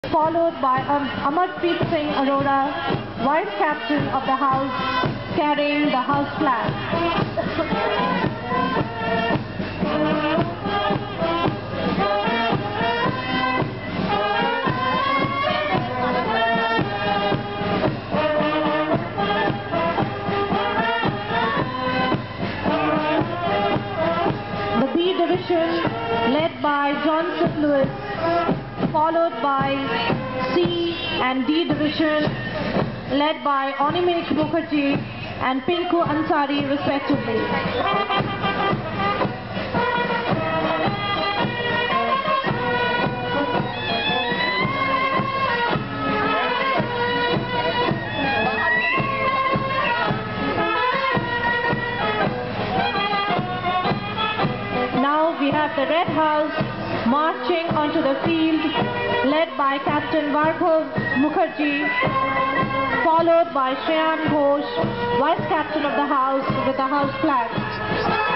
followed by Amarpreet Singh Arora, Vice Captain of the House, carrying the House flag. The B division led by Johnson Lewis, followed by C and D division led by Animesh Mukherjee and Pinku Ansari respectively. Now we have the Red House marching onto the field, led by Captain Varghav Mukherjee, followed by Shreyan Ghosh, Vice Captain of the House with the House flag.